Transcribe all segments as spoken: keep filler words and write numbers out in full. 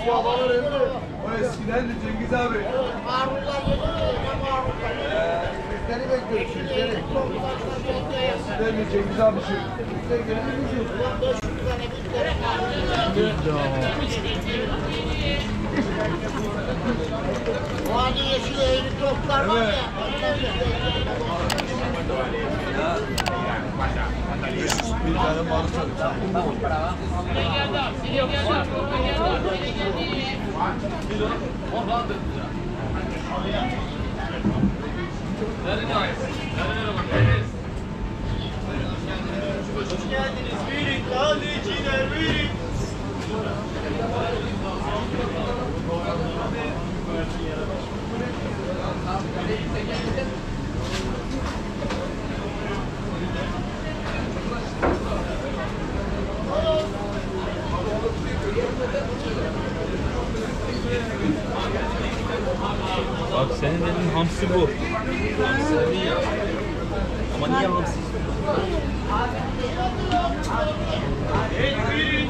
babalar evde. O eskiden de Cengiz abi. Marullar yedi ne marullar? Eee, çiftleri bekliyoruz, çiftleri. Eskiden de Cengiz abi şu. Çiftler gelir mi şu? beş yüz tane bir kere o hani yeşil eğri toplar var ya. Bir tane marul çalıyor. Hoş geldiniz. Buyurun. Tazeciler buyurun. Bak senin dediğin hamsi bu. Ama niye hamsi? Evet buyurun.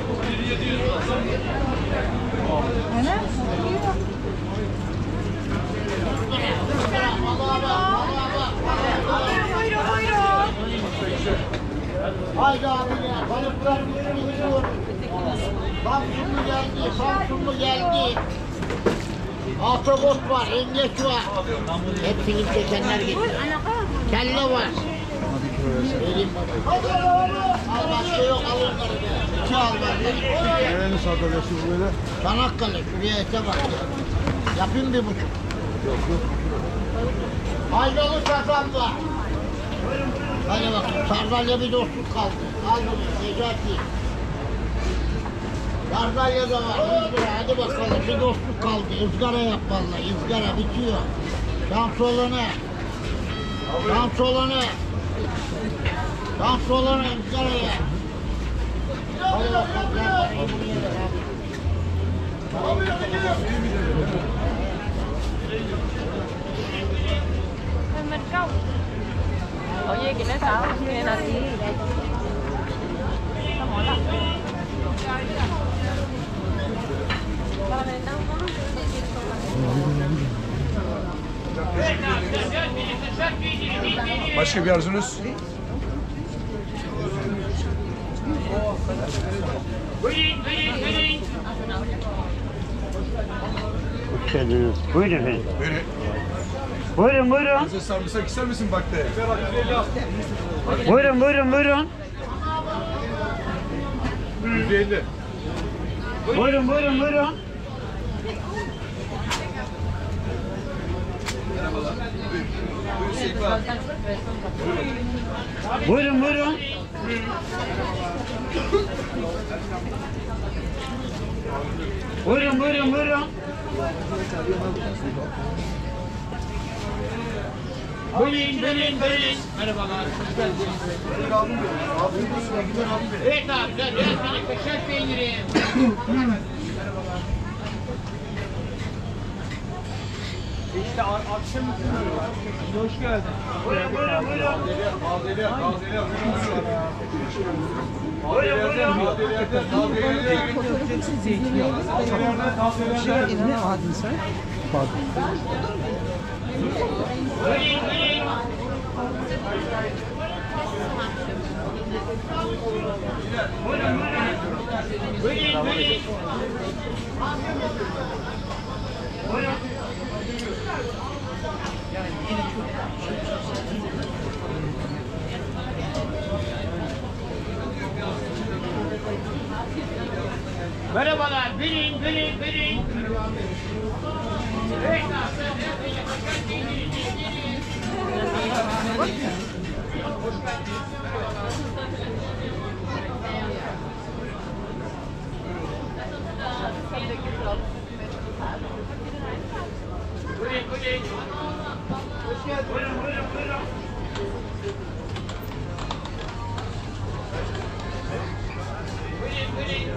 Buyurun buyurun. Haydi abiler, balıklar gidiyor. Samsunlu geldi, Samsunlu geldi. Ahtapot var, yengeç var. Hepsini geçenler geçiyor. Kelle var. Vereyim baba. Al başka yok, al onları be. İki al var. Nerenin sahtadası bu böyle? Çanakkale, şuraya ete bak. Yapayım bir buçuk. Yok yok. Haydalı sazan var. Hadi bakayım, sardalya bir dostluk kaldı. Al bunu, Necati. Sardalya da var, yüz lira. Hadi bakalım, bir dostluk kaldı. Izgara yap vallahi, ızgara bitiyor. Şans olanı. Şans olanı. Şans olanı ızgaraya. Hadi bakalım, gel bakayım buraya gel abi. Mình không. Ở dây kia nó sao? Kia là gì? Nó hỏi là. Başka bir arzunuz? Hoş geldiniz. Buyurun efendim. Buyurun. Buyurun buyurun. Bize sarımsak ister misin bak de? Buyurun buyurun buyurun. yüz elli. Buyurun buyurun buyurun. Buyurun Seyfi abi. Buyurun buyurun. Buyurun buyurun buyurun. Buyurun buyurun buyurun. Merhabalar. Evet abi güzel. Biraz benim kaşar peyniri. İşte akşam hoş geldin. Buyurun buyurun buyurun. Tazeliye, tazeliye, Merhabalar. Buyurun buyurun buyurun. Evet abi. Buyurun buyurun. Hoş geldin. Buyurun buyurun buyurun. Buyurun buyurun.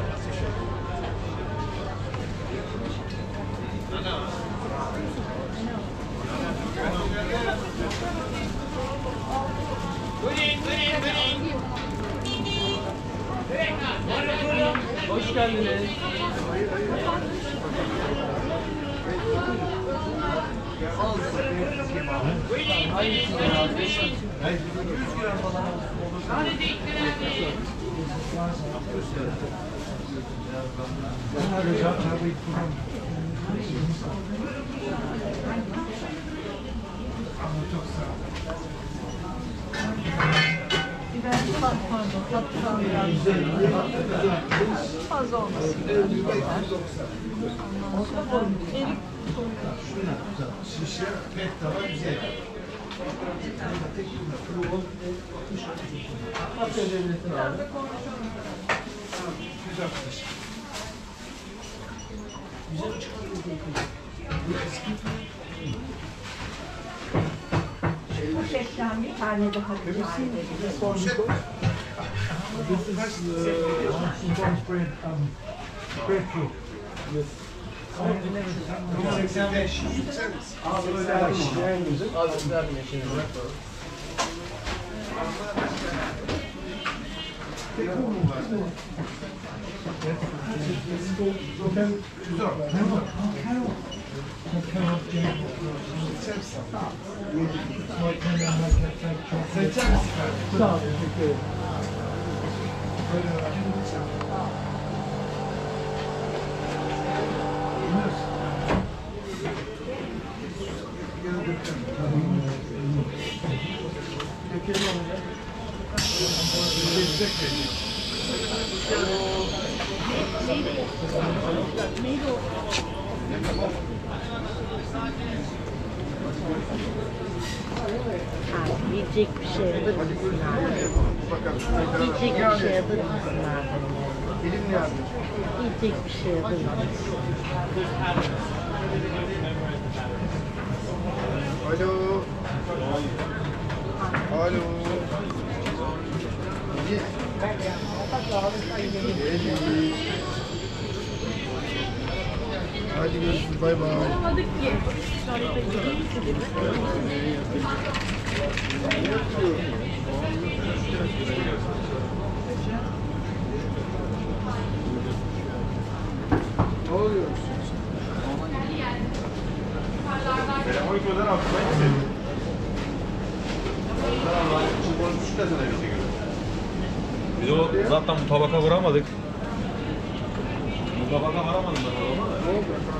Buyurun buyurun buyurun. Hoş geldiniz. Fazla olmasın. Erik Şişe, pek tava güzel. Poşetten bir tane daha rica edelim. This is uh, spread, um, breadfruit. Yes. seksen beş. Abi öyle Abi vermiyor şimdi. Sağ olun. Abi yiyecek bir şey alır mısın abi? Yiyecek bir şey alır mısın abi? Yiyecek bir şey alır mısın? Alo. Alo. Hadi görüşürüz. Bay bay. alamadık ki. Şarkıda gideyim ki değil Ne oluyor? Ben on iki öden altından istedim. Biz o zaten bu tabaka vuramadık. Bu tabaka varamadım ben orama da.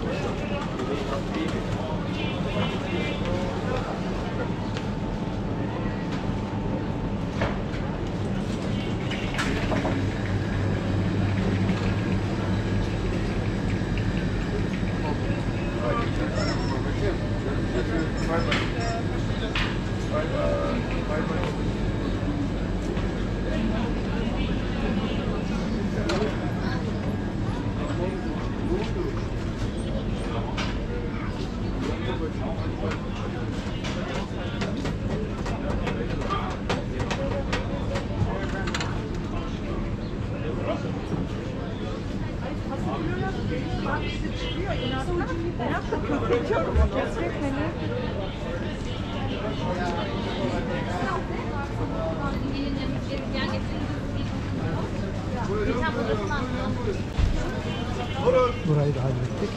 Burayı da hallettik.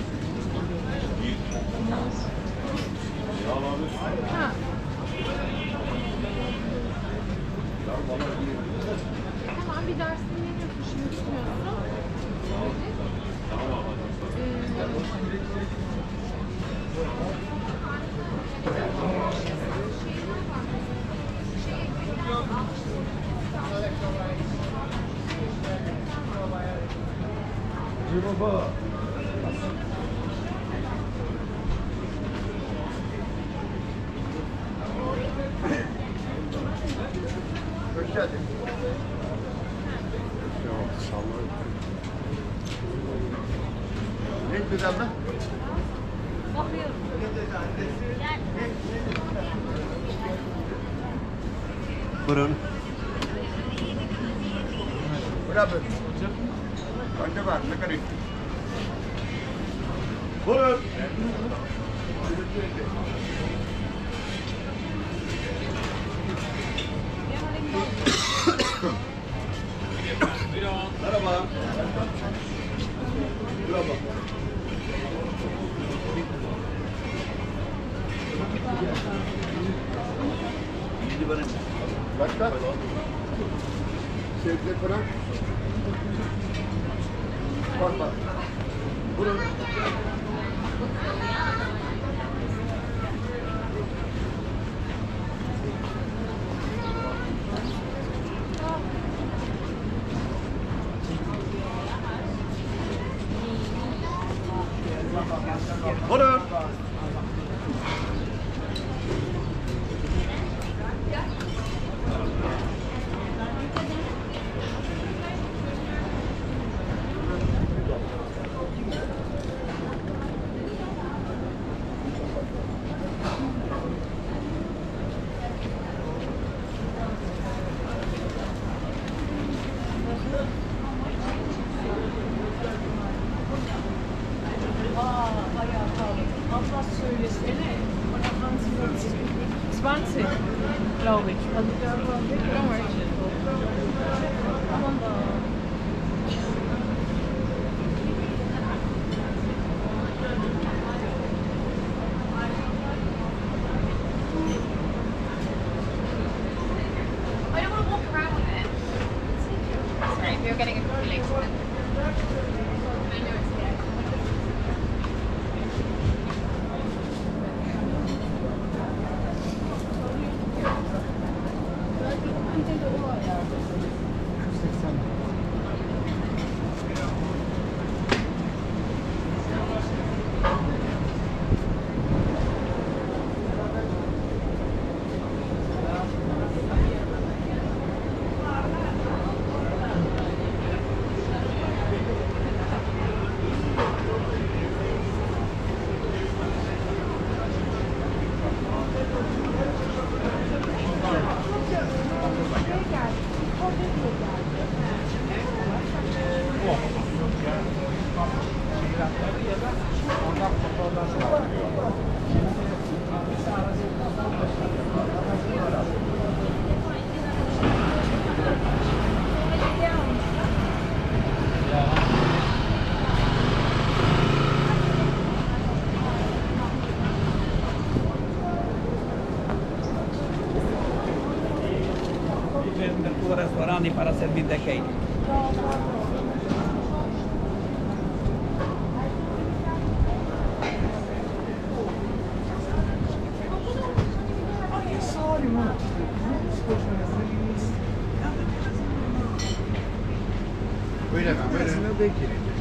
Tamam, bir dersini veriyorsun, şimdi tutmuyorsun. Baba. Hoş geldin. Ne güzel mi? Bakıyorum. Buyurun. Buyurun. Kaçta var? Ne kadar? Buyurun. Merhaba. Merhaba. Başka? Sebze falan. Bak bak. Bunu. Buyurun. zwanzig, glaube ich. Don't worry. I don't want to walk around with it. Sorry, if you're getting a cookie later. I know it's there. Restaurante para servir de cake. Buyurun efendim, buyurun.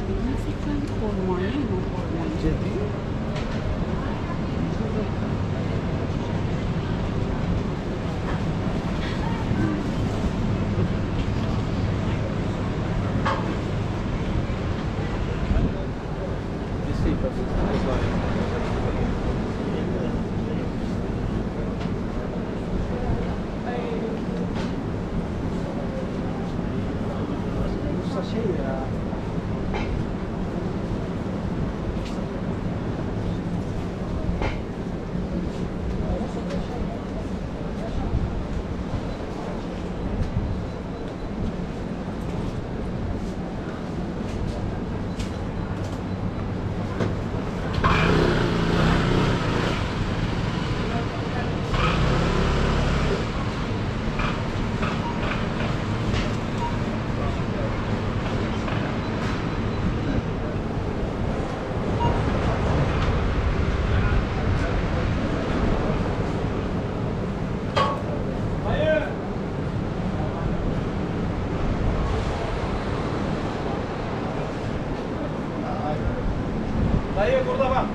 Dayı burada bak.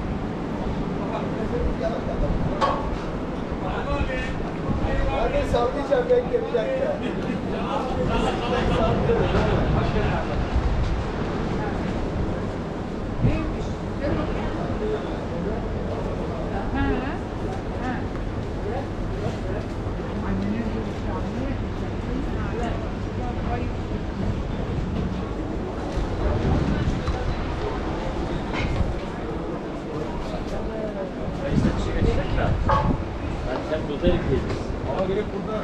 Hadi sallayacağım, bekle bir dakika. Ama gerek burada.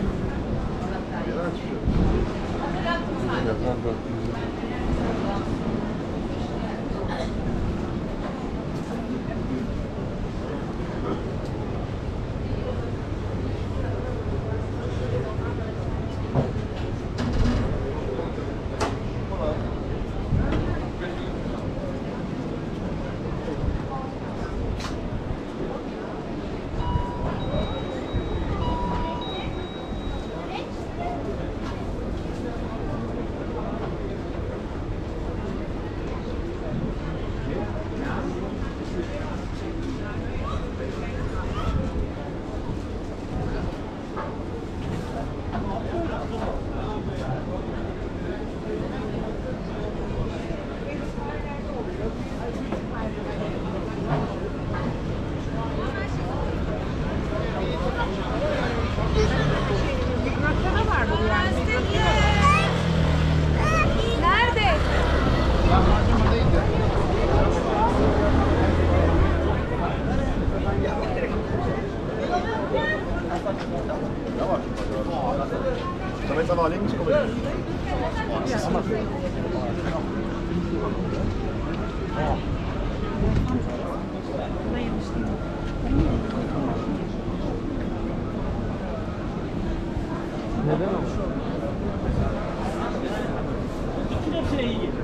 Birazdan dört yüz. Damit aber links kommen. Neden ama? Hepsine iyi gelir.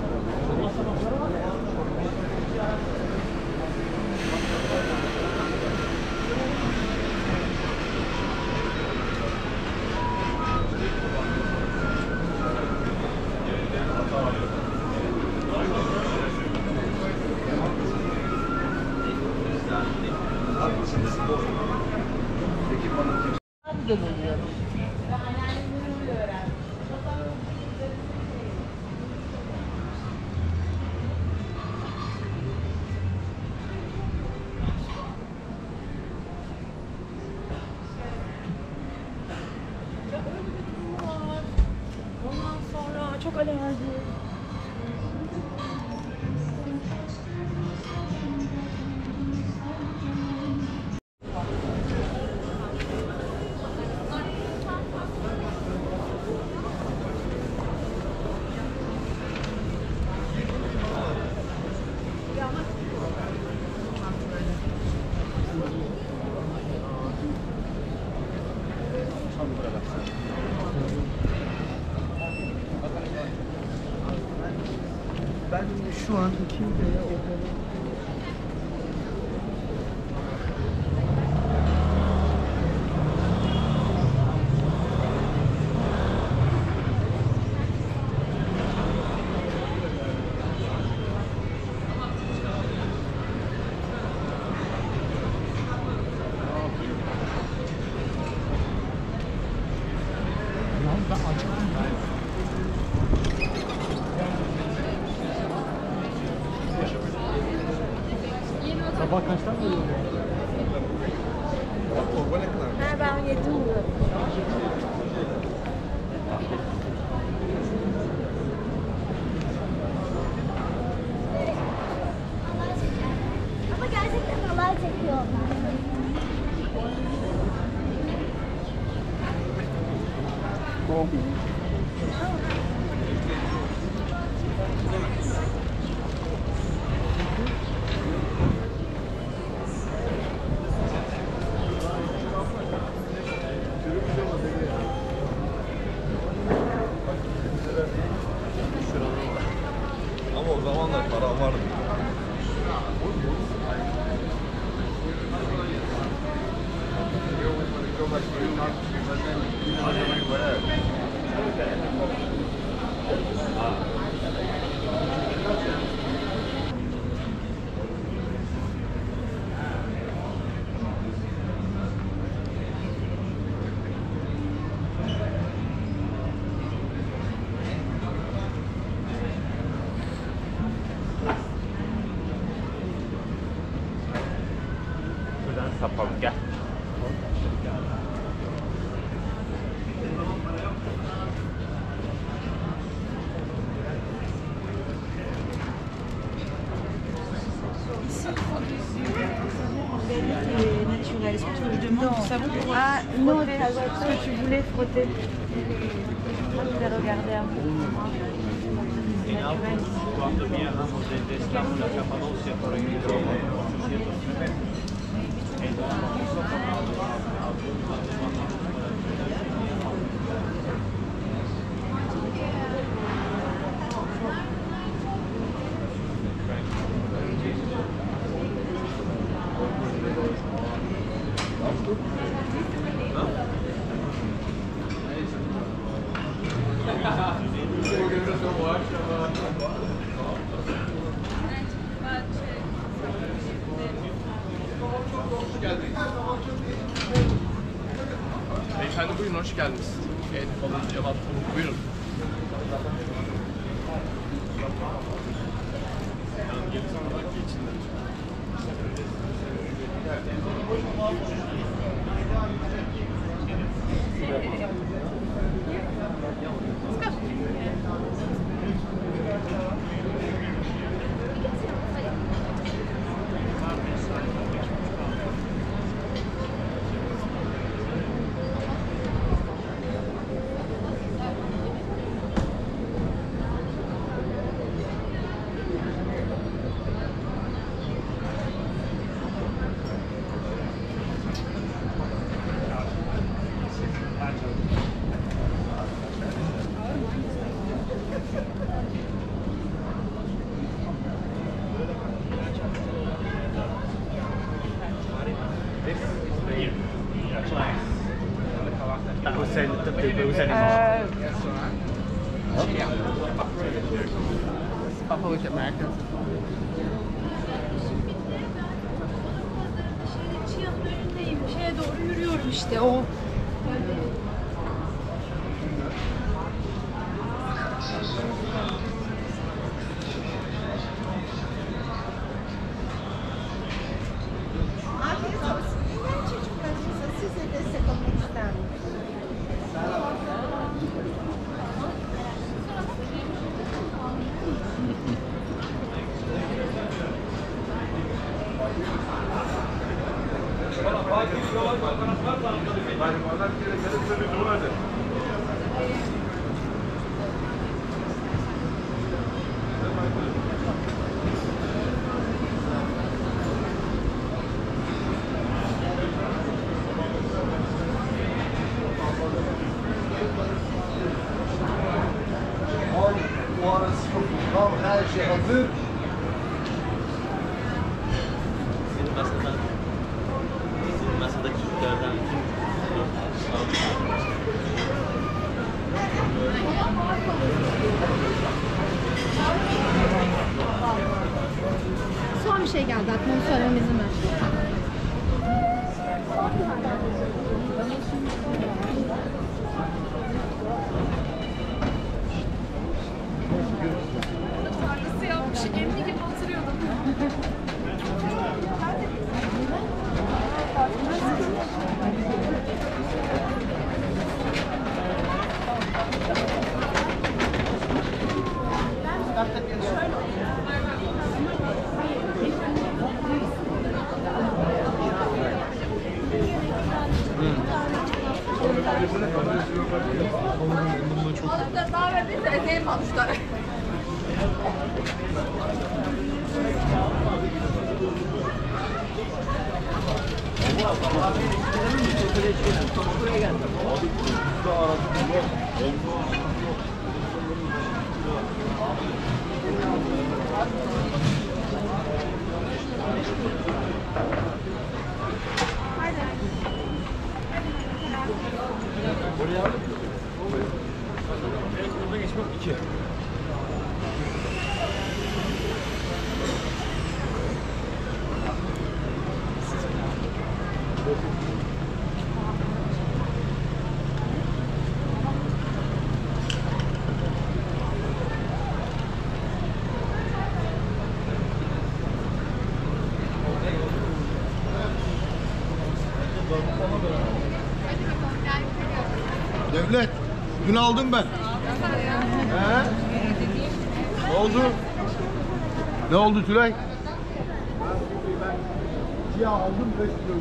Ondan sonra çok alerji. Ben şu an iki liraya odanın sabah kaçtan geliyor? Ha, ben yedim bunu. Ama gerçekten halay çekiyor. Ama o zamanlar para vardı. Buradan sapalım gel. Naturel. Est-ce que tu me demandes du savon pour ah, non, ce que tu voulais frotter. Moi, je vais regarder un peu. Naturel. Beyefendi buyurun, hoş geldiniz. Evet, falan cevap. Buyurun. Vous savez, vous allez Euh, C'est pas pour les Americans. Çiyanın önündeyim. Şeye doğru yürüyorum işte o. Afiyet olsun. Ben çocuklarımıza size destek olmak ister miyim? Al, bu arası yok. Tam her şey hazır. Sizin masada, sizin masadaki Türklerden kim? Son bir şey geldi aklıma, onu söylemem izin ver. Tarlası yapmış, emmi gibi oturuyordum. Daha ve bir de eteğim almışlar. Burada geçmek iki. Devlet, dün aldım ben. He? Ne oldu? Ne oldu Tülay? Ya aldım beş kilo.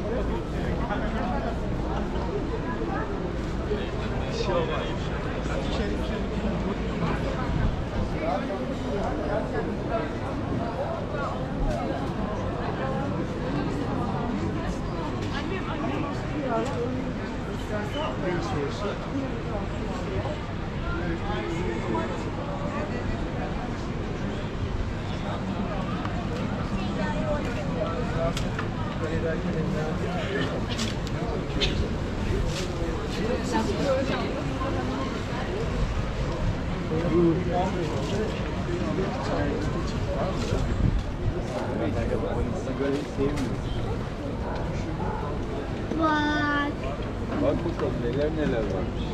Bak. Bak bakalım neler neler varmış.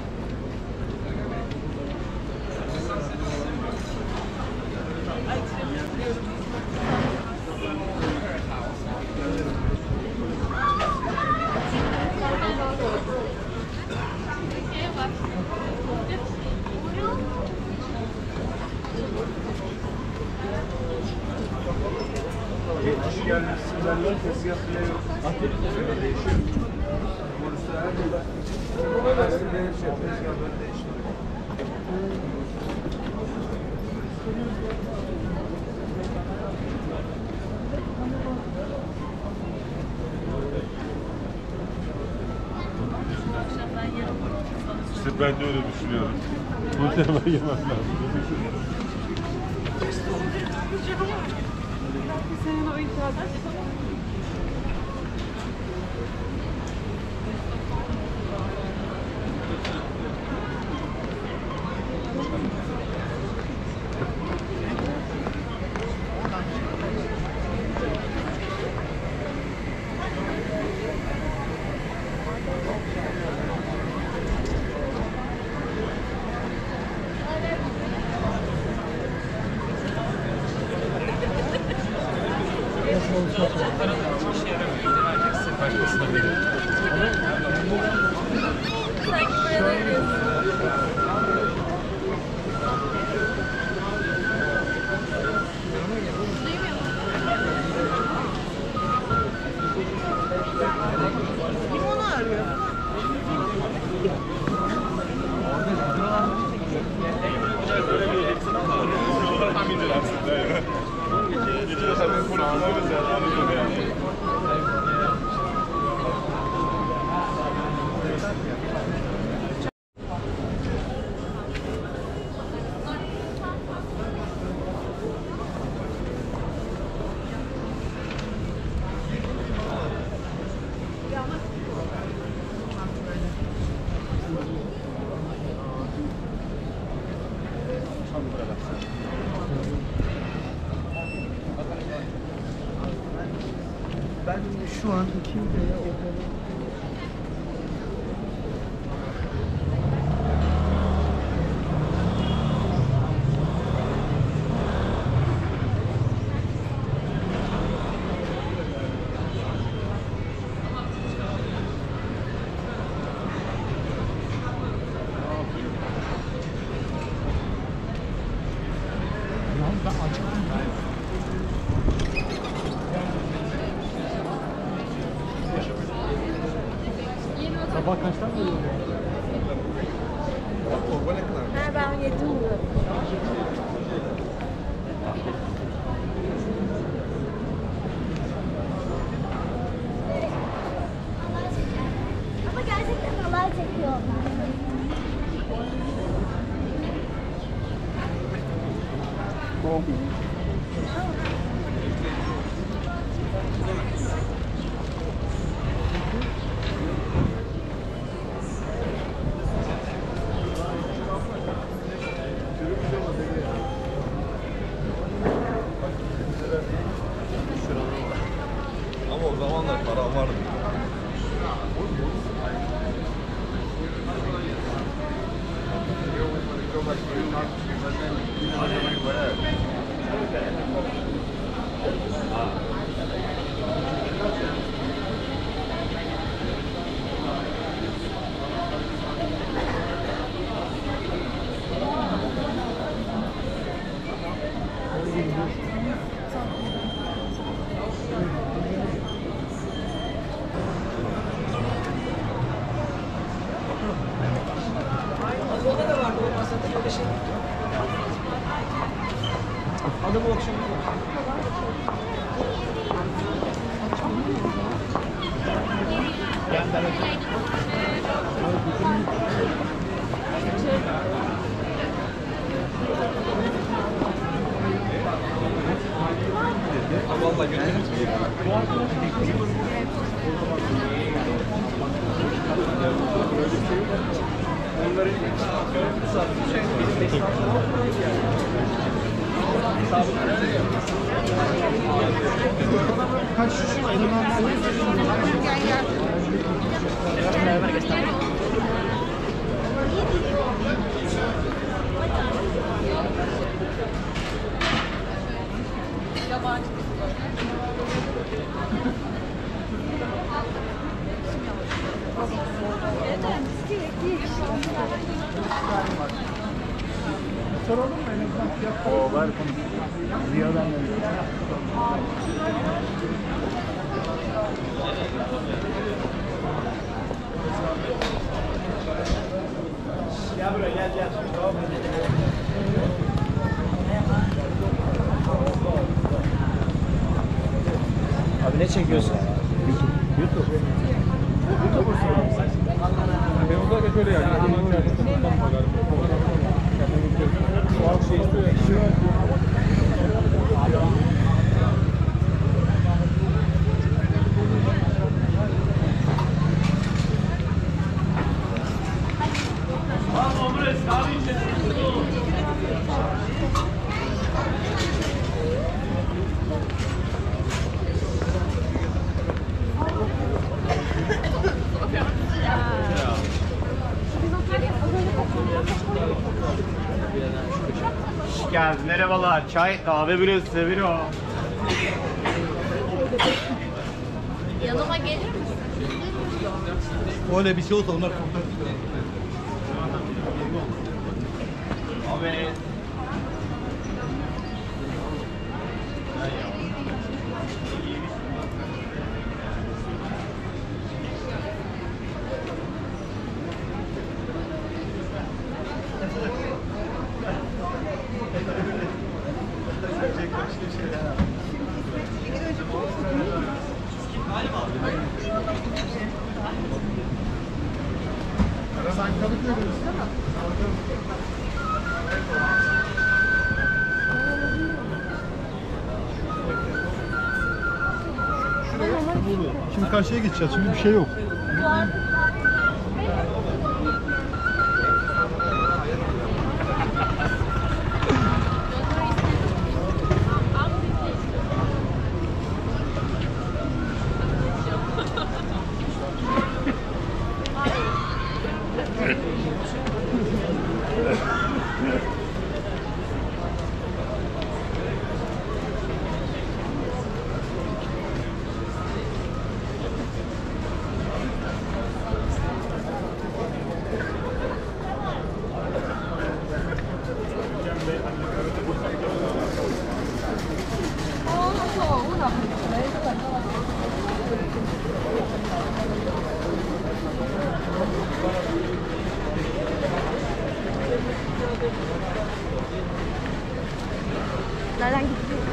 Yetmiş gelmişsin benden tezgah bile yok. Böyle değişiyor. Burası her yılda. Buna versin değişiyor. Tezgah böyle değişiyor. İşte ben de öyle düşünüyorum. Muhtemelen yemem lazım. senin o itirazın. İşe yaramıyor. Yine vereceksin. Başkasına veriyor. Sanki paraları veriyorsun. Limonu arıyor. Ben şu an iki liraya okulun sabah kaçtan geliyor? Ha, ben yedim bunu. Ama gerçekten halay çekiyor. Ama o zamanlar param vardı. Adamı akşam Vallahi götürürüz. onların kaç şişe var? Gel gel. Soralım mı? O var. Ziya'dan gel buraya gel gel. Abi ne çekiyorsun? YouTube. YouTube. YouTube musun? Ben o da böyle yani. Şu şey istiyor ya. Hoş geldin. Merhabalar. Çay, kahve bile seviyor. Yanıma gelir misin? Öyle bir şey olsa onlar kurtar. Abi. Sen Kadıköy'de misin değil mi? Şimdi karşıya geçeceğiz çünkü bir şey yok. Nereden gidiyor?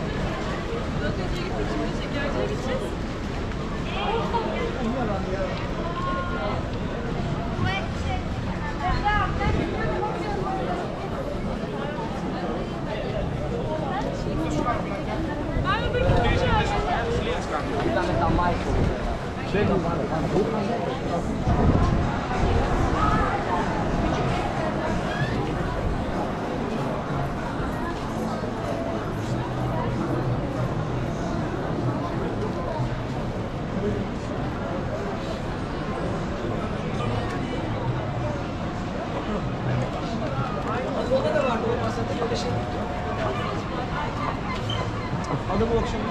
Adam o akşam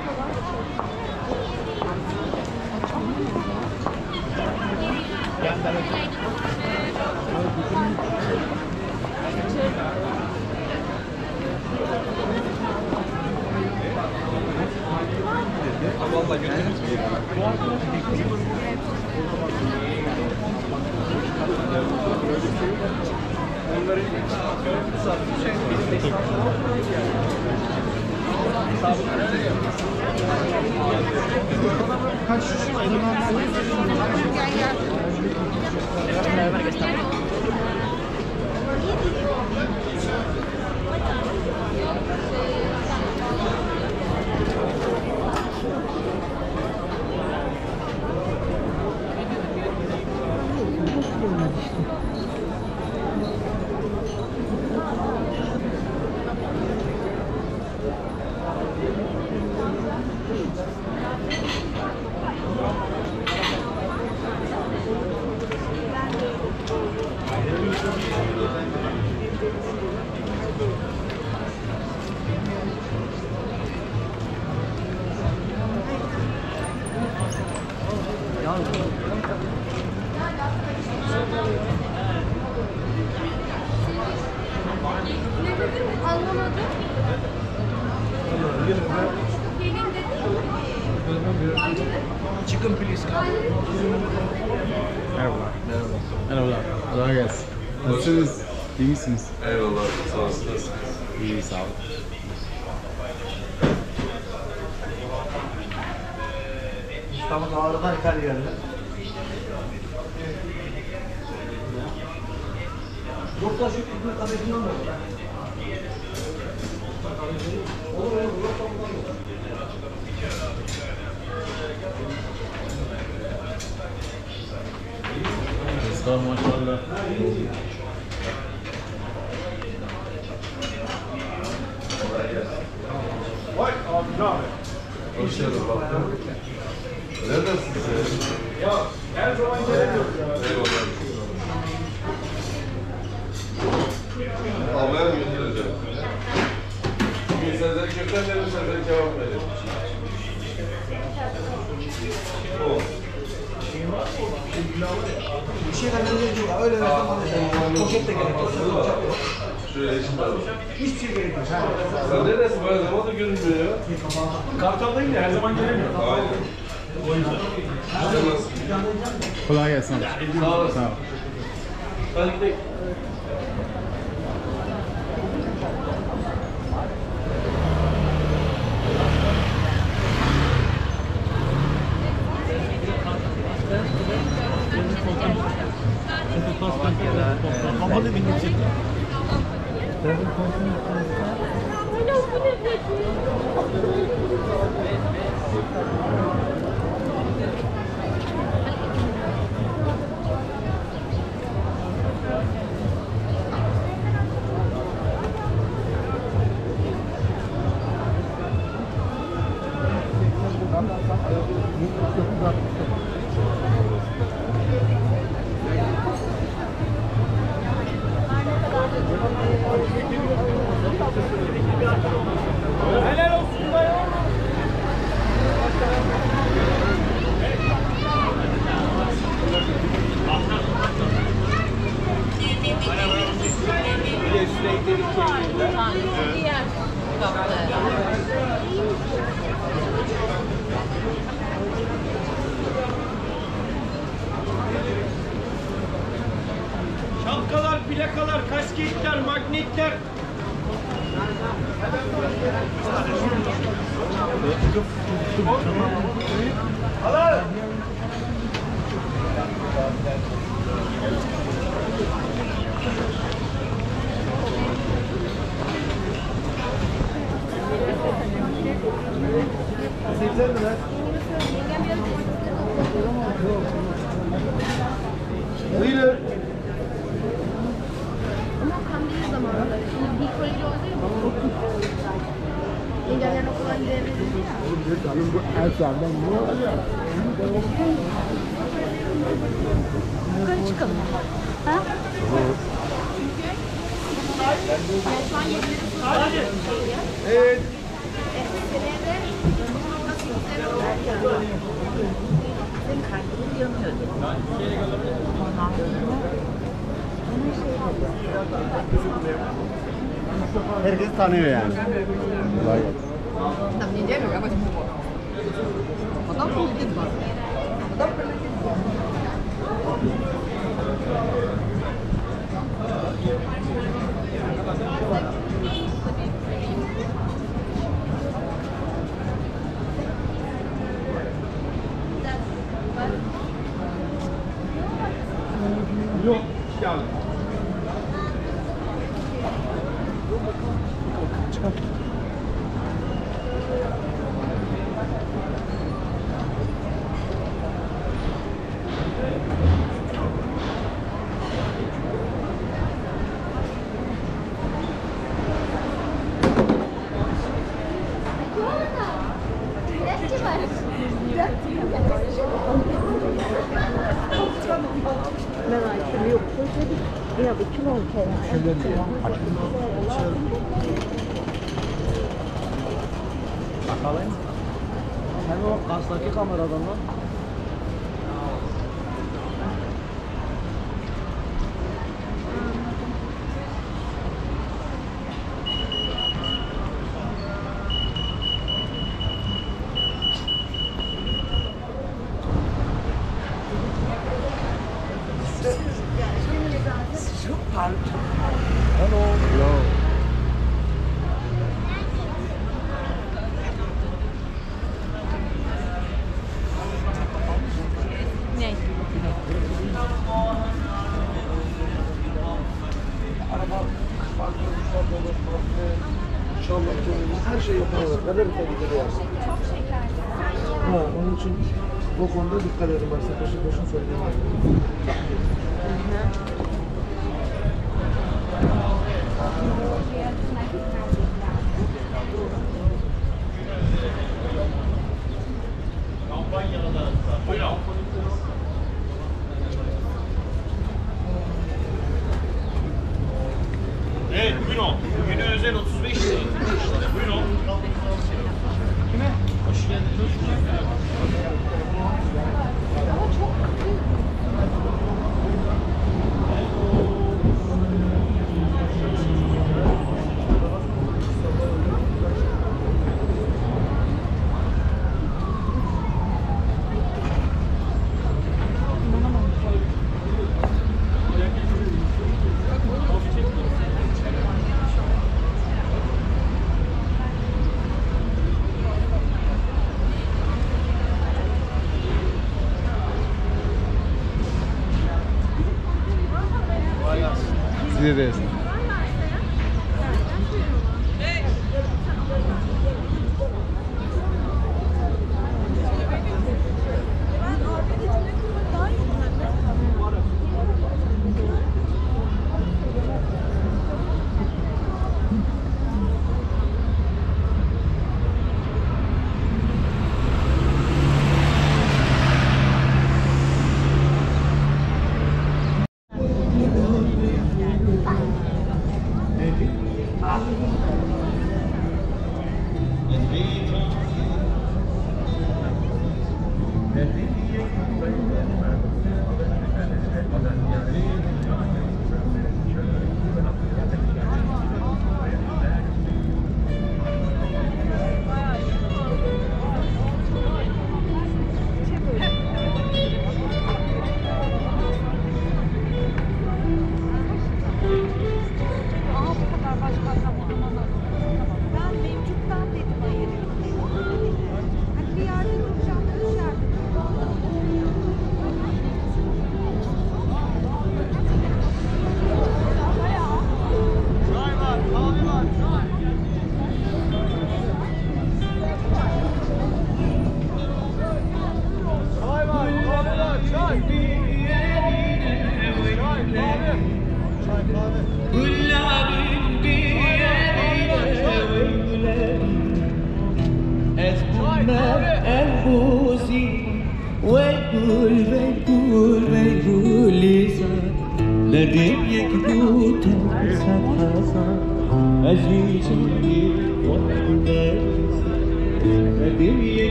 Vallahi götürürüz. Kaç şişe var? Gel gel. Anlamadım. Chicken please. Merhabalar. Merhabalar. Kolay gelsin. Nasılsınız? İyi misiniz? Eyvallah. Sağ olasınız. İyi, sağ olun. İstanbul ağrıdan her yerde. Yoksa şu bir kadecinden mi olur? Olur olur. Sağ olun, maşallah. Vay abi ne abi? Hoş geldin bak. Neredesin sen? Ya her zaman geliyoruz ya. Eyvallah. Ablaya mı götüreceğim? Çünkü sebzeli köften verir, sebzeli kebap verir. Bir şey kaybedecek yok. Öyle versem alacağım. Poşet de gerek yok. Hiçbir şey gerek yok. Sen neredesin? Böyle zaman da görünmüyor ya. Kartal'dayım ya, her zaman gelemiyorum. Aynen. Kolay gelsin. Sağ olasın. Sağ ol. Hadi gidelim. Kapalı binecek. Helal olsun da ya. Bir de üstüne ekledik kekler. Diğer kaplı. Şapkalar, plakalar, kasketler, magnetler. Hala. Sebze mi lan? Buyurun. Ama kandil zamanında. Şimdi bir koleji oldu ya. İngilizler okula gidebiliriz ya. Yukarı çıkalım. Ha? Yani şu an yedileri Hadi. Evet. senede nasıl Senin kalbin yanıyor dedi. Herkes tanıyor yani. Kolay gelsin. Tầm nhìn chết được các bạn mua có tóc không tin vào có tóc Yok, geldim. Merak yok. Ya bir kilo kere. Bakalım. Sen o karşıdaki kameradan lan. Hello. Hello. Ne? Araba farklı İnşallah her şey yapıyorlar. Kadar tehlikeli yersin. çok şekerli. Ha, onun için bu konuda dikkat edin. Başta peşin peşin söyleyeyim. Evet, buyurun. Bugüne özel otuz beş lira. Buyurun. Kime? Hoş geldiniz. Ama çok Size de yesin.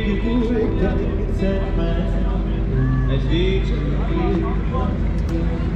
As we